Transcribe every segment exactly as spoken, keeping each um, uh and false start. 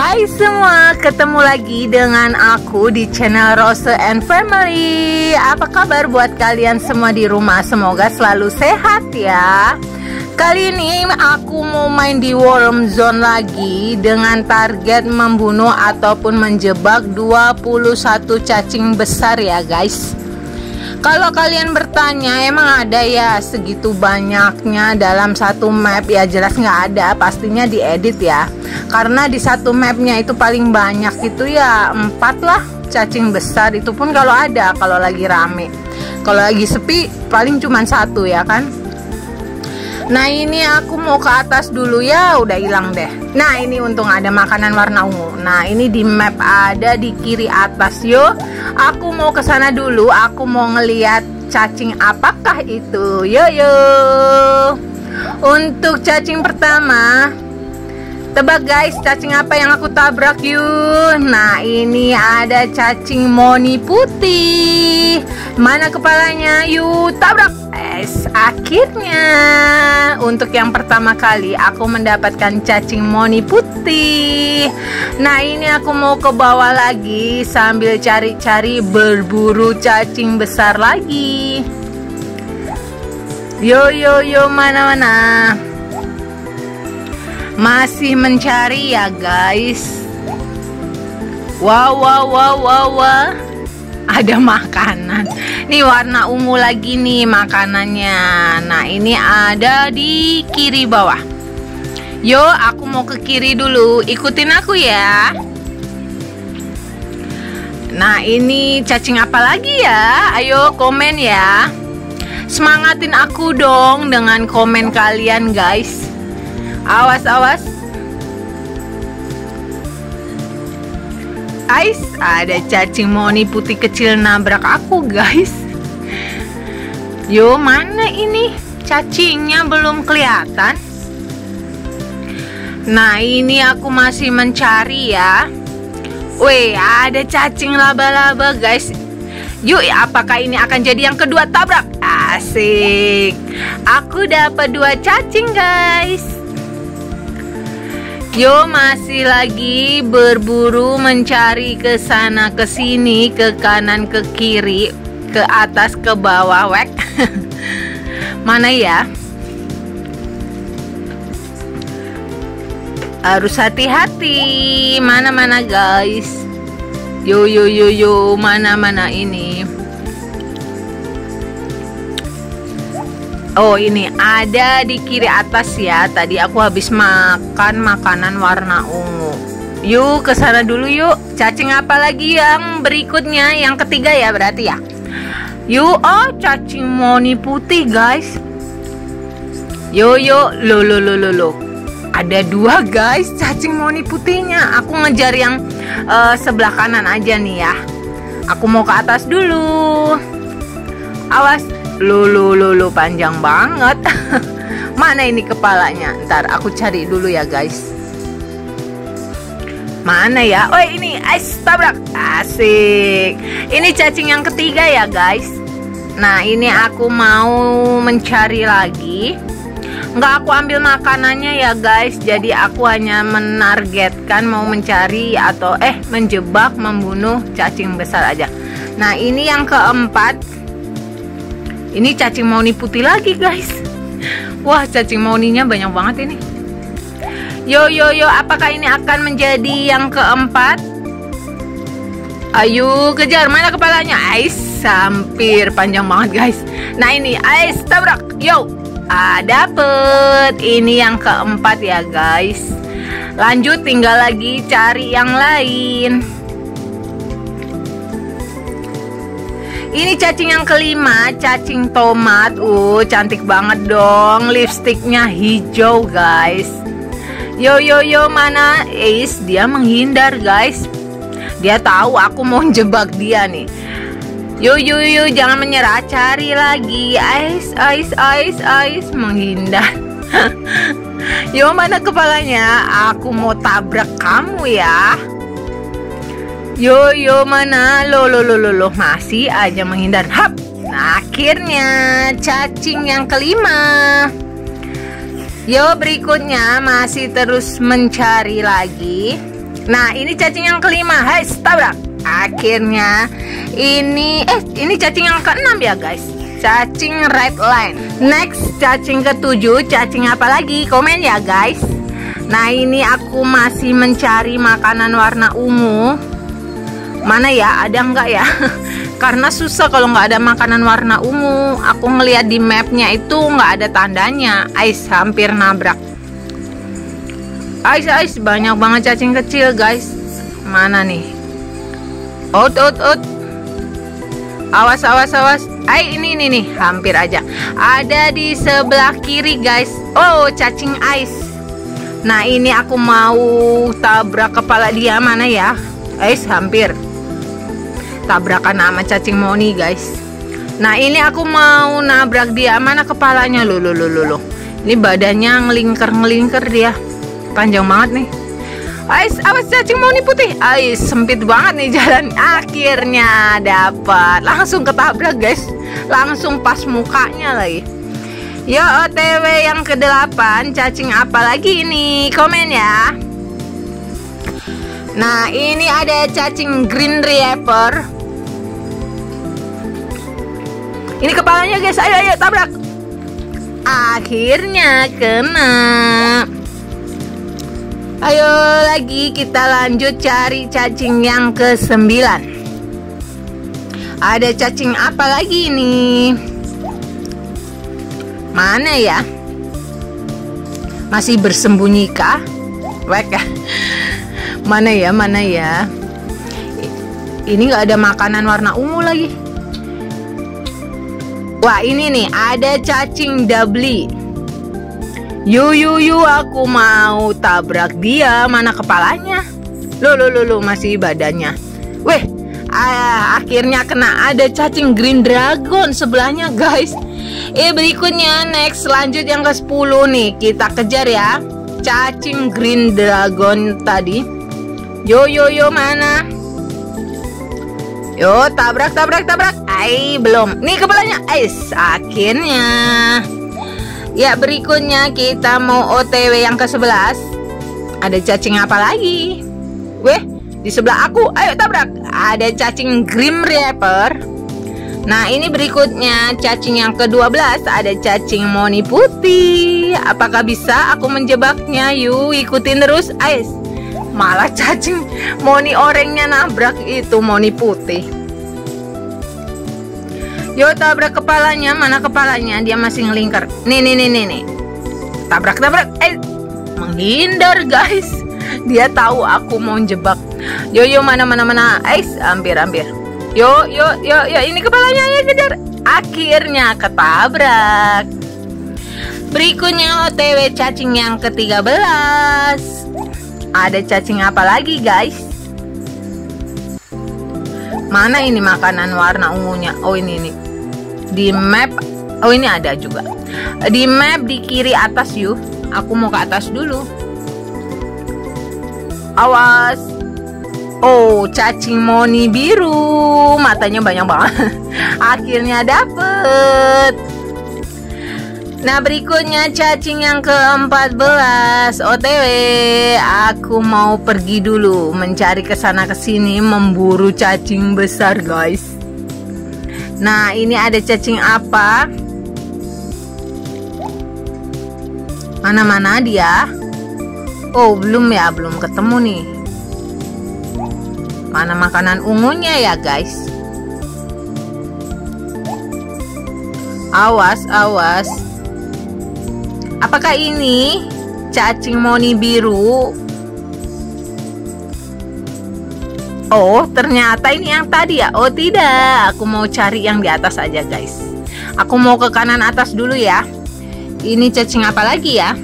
Hai semua, ketemu lagi dengan aku di channel Rose and Family. Apa kabar buat kalian semua di rumah? Semoga selalu sehat ya. Kali ini aku mau main di Worm Zone lagi dengan target membunuh ataupun menjebak dua puluh satu cacing besar ya guys. Kalau kalian bertanya, emang ada ya segitu banyaknya dalam satu map? Ya jelas nggak ada, pastinya diedit ya. Karena di satu mapnya itu paling banyak itu ya empat lah cacing besar, itu pun kalau ada, kalau lagi rame. Kalau lagi sepi paling cuma satu ya kan. Nah ini aku mau ke atas dulu ya, udah hilang deh. Nah ini untung ada makanan warna ungu. Nah ini di map ada di kiri atas yuk. Aku mau ke sana dulu, aku mau ngeliat cacing apakah itu. Yo yo. Untuk cacing pertama, tebak guys, cacing apa yang aku tabrak yuk. Nah ini ada cacing moni putih. Mana kepalanya? Yuk tabrak. Es, akhirnya untuk yang pertama kali aku mendapatkan cacing moni putih. Nah ini aku mau ke bawah lagi sambil cari-cari berburu cacing besar lagi. Yo yo yo, mana-mana. Masih mencari ya guys. Wow wow wow wow wow. Ada makanan. Nih warna ungu lagi nih makanannya. Nah ini ada di kiri bawah. Yo aku mau ke kiri dulu, ikutin aku ya. Nah ini cacing apa lagi ya? Ayo komen ya. Semangatin aku dong dengan komen kalian guys. Awas awas. Guys, ada cacing moni putih kecil nabrak aku guys. Yo mana ini? Cacingnya belum kelihatan. Nah ini aku masih mencari ya. Weh ada cacing laba-laba guys. Yuk apakah ini akan jadi yang kedua? Tabrak. Asik. Aku dapat dua cacing guys. Yo masih lagi berburu mencari ke sana ke sini, ke kanan ke kiri, ke atas ke bawah wek. Mana ya? Harus hati-hati. Mana-mana guys. Yo yo yo yo, mana-mana ini. Oh ini ada di kiri atas ya. Tadi aku habis makan makanan warna ungu. Yuk ke sana dulu yuk. Cacing apa lagi yang berikutnya? Yang ketiga ya berarti ya. Yuk, oh cacing moni putih guys. Yo yo, lo lo lo lo lo. Ada dua guys cacing moni putihnya. Aku ngejar yang uh, sebelah kanan aja nih ya. Aku mau ke atas dulu. Awas. Lulu lulu panjang banget. Mana ini kepalanya? Ntar aku cari dulu ya guys. Mana ya? Oh ini, ais tabrak. Asik. Ini cacing yang ketiga ya guys. Nah ini aku mau mencari lagi. Nggak aku ambil makanannya ya guys. Jadi aku hanya menargetkan mau mencari atau eh menjebak membunuh cacing besar aja. Nah ini yang keempat. Ini cacing moni putih lagi guys. Wah cacing moninya banyak banget ini. Yo yo yo, apakah ini akan menjadi yang keempat? Ayo kejar, mana kepalanya? Ais, hampir, panjang banget guys. Nah ini, ais tabrak. Yo, ah, dapet. Ini yang keempat ya guys. Lanjut, tinggal lagi cari yang lain. Ini cacing yang kelima, cacing tomat. Uh, cantik banget dong. Lipstiknya hijau guys. Yo yo yo, mana? Eis, dia menghindar guys. Dia tahu aku mau jebak dia nih. Yo yo yo, jangan menyerah, cari lagi. Ais ais ais ais, menghindar. Yo mana kepalanya? Aku mau tabrak kamu ya. Yo yo mana? Lo lo lo lo lo, masih aja menghindar. Hap. Nah, akhirnya cacing yang kelima. Yo berikutnya masih terus mencari lagi. Nah, ini cacing yang kelima. Hai, tabrak. Akhirnya ini eh ini cacing yang keenam ya guys. Cacing red line. Next, cacing ketujuh. Cacing apa lagi? Komen ya guys. Nah, ini aku masih mencari makanan warna ungu. Mana ya? Ada nggak ya? Karena susah kalau nggak ada makanan warna ungu. Aku ngeliat di mapnya itu nggak ada tandanya. Ais, hampir nabrak. Ais, ais, banyak banget cacing kecil guys. Mana nih? Out, out, out. Awas, awas, awas. Ay, ini, ini nih, hampir aja. Ada di sebelah kiri guys. Oh, cacing ais. Nah, ini aku mau tabrak kepala dia. Mana ya? Ais, hampir tabrakan sama cacing moni guys. Nah, ini aku mau nabrak dia. Mana kepalanya? Loh, loh, loh, loh. Ini badannya ngelingker-ngelingker dia. Panjang banget nih. Ais, awas cacing moni putih. Ais, sempit banget nih jalan. Akhirnya dapat. Langsung ketabrak guys. Langsung pas mukanya lagi. Yo, O T W yang kedelapan. Cacing apa lagi ini? Komen ya. Nah, ini ada cacing green reaper. Ini kepalanya guys, ayo ayo tabrak. Akhirnya kena. Ayo lagi kita lanjut cari cacing yang ke sembilan. Ada cacing apa lagi ini? Mana ya? Masih bersembunyi kah? Wek. Mana ya, mana ya? Ini nggak ada makanan warna ungu lagi. Wah, ini nih ada cacing dabli. Yu yu yu, aku mau tabrak dia. Mana kepalanya? Loh loh loh, loh masih badannya. Weh, ah, akhirnya kena. Ada cacing green dragon sebelahnya guys. Eh, berikutnya next, lanjut yang ke sepuluh nih. Kita kejar ya. Cacing green dragon tadi. Yo yo yo, mana? Yo, tabrak tabrak tabrak. Ay, belum. Nih kepalanya. Ais, akhirnya. Ya, berikutnya kita mau O T W yang ke sebelas. Ada cacing apa lagi? Weh, di sebelah aku. Ayo tabrak. Ada cacing Grim Reaper. Nah, ini berikutnya cacing yang ke dua belas. Ada cacing moni putih. Apakah bisa aku menjebaknya? Yuk, ikutin terus. Ais. Malah cacing moni orangnya nabrak itu moni putih. Yo, tabrak kepalanya. Mana kepalanya? Dia masih ngelingkar. Nih, nih, nih, nih, nih. Tabrak, tabrak. Eh, menghindar guys. Dia tahu aku mau jebak. Yo, yo, mana, mana, mana. Eh, hampir, hampir. Yo, yo, yo, yo. Ini kepalanya ya, kejar. Akhirnya ketabrak. Berikutnya O T W cacing yang ke tiga belas. Ada cacing apa lagi guys? Mana ini makanan warna ungunya? Oh, ini nih. Di map. Oh, ini ada juga. Di map di kiri atas yuk. Aku mau ke atas dulu. Awas. Oh, cacing moni biru. Matanya banyak banget. Akhirnya dapet. Nah, berikutnya cacing yang ke empat belas. O T W, aku mau pergi dulu mencari kesana kesini memburu cacing besar guys. Nah, ini ada cacing apa? Mana-mana dia? Oh, belum ya, belum ketemu nih. Mana makanan ungunya ya guys? Awas, awas. Apakah ini cacing moni biru? Oh, ternyata ini yang tadi ya. Oh, tidak. Aku mau cari yang di atas aja, guys. Aku mau ke kanan atas dulu ya. Ini cacing apa lagi ya?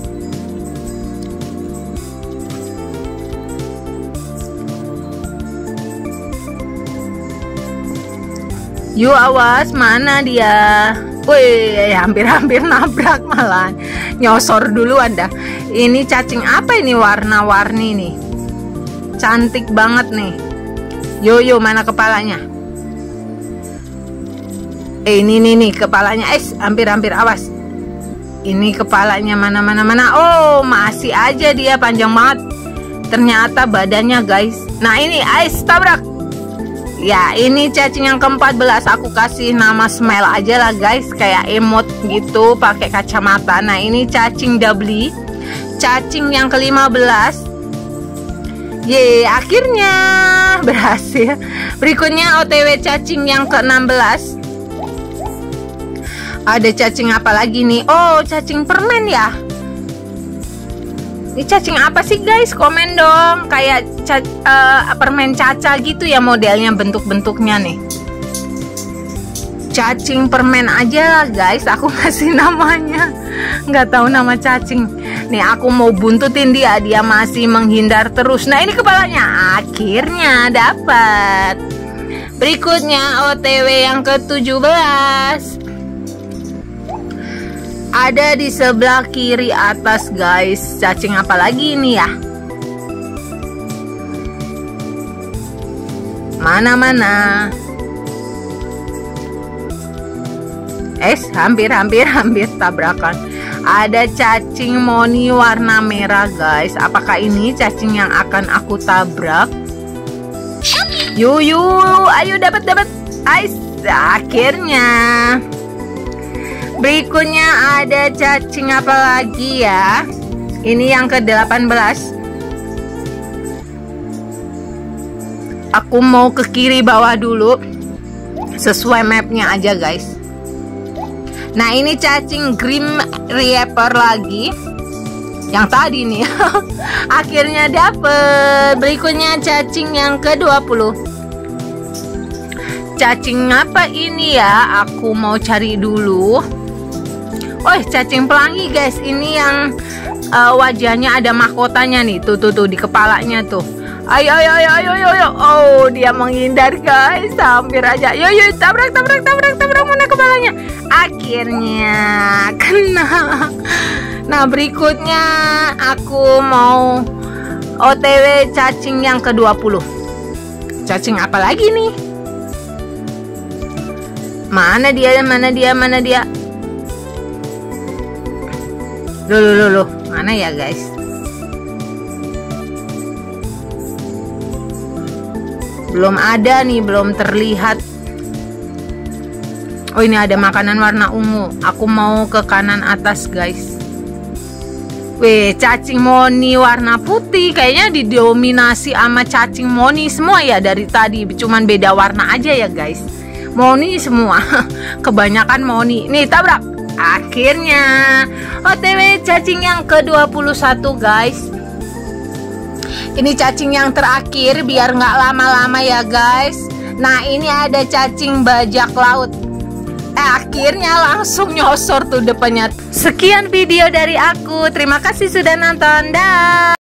Yuk, awas. Mana dia? Wih, hampir-hampir nabrak malah. Nyosor duluan dah. Ini cacing apa ini warna-warni nih? Cantik banget nih. Yo yo, mana kepalanya? Eh, ini nih nih kepalanya. Eh, hampir-hampir, awas. Ini kepalanya mana mana mana. Oh, masih aja dia panjang banget. ternyata badannya guys. Nah ini ais tabrak. Ya ini cacing yang keempat belas. Aku kasih nama smile aja lah guys, kayak emot gitu pakai kacamata. Nah ini cacing Dabli, cacing yang kelima belas. Ye, akhirnya berhasil. Berikutnya O T W cacing yang ke enam belas. Ada cacing apa lagi nih? Oh, cacing permen ya. Ini cacing apa sih guys? Komen dong. Kayak uh, permen caca gitu ya modelnya, bentuk-bentuknya nih. Cacing permen aja guys, aku kasih namanya. Nggak tahu nama cacing. Nih aku mau buntutin dia, dia masih menghindar terus. Nah ini kepalanya, akhirnya dapat. Berikutnya O T W yang ke tujuh belas. Ada di sebelah kiri atas guys. Cacing apa lagi ini ya? Mana-mana? Eh, hampir hampir hampir tabrakan. Ada cacing moni warna merah guys. Apakah ini cacing yang akan aku tabrak? Yuyu, ayo dapat dapat. Ais, akhirnya. Berikutnya ada cacing apa lagi ya? Ini yang ke delapan belas. Aku mau ke kiri bawah dulu, sesuai mapnya aja guys. Nah ini cacing Grim Reaper lagi, yang tadi nih. Akhirnya dapet. Berikutnya cacing yang ke dua puluh. Cacing apa ini ya? Aku mau cari dulu. Oh, cacing pelangi guys. Ini yang uh, wajahnya ada mahkotanya nih. Tuh tuh tuh di kepalanya tuh. Ayo ayo ayo ayo ayo, ayo. Oh dia menghindar guys, hampir aja. Yo yo tabrak tabrak tabrak tabrak, mana kepalanya? Akhirnya kena. Nah berikutnya aku mau O T W cacing yang ke dua puluh. Cacing apa lagi nih? Mana dia mana dia mana dia? Loh loh loh, loh. Mana ya guys? Belum ada nih, belum terlihat. Oh ini ada makanan warna ungu. Aku mau ke kanan atas guys. Weh, cacing moni warna putih. Kayaknya didominasi sama cacing moni semua ya dari tadi. Cuman beda warna aja ya guys. Moni semua. Kebanyakan moni. Nih tabrak. Akhirnya O T W cacing yang ke dua puluh satu guys. Ini cacing yang terakhir biar nggak lama-lama ya guys. Nah ini ada cacing bajak laut. Eh, akhirnya langsung nyosor tuh depannya. Sekian video dari aku. Terima kasih sudah nonton. Dah.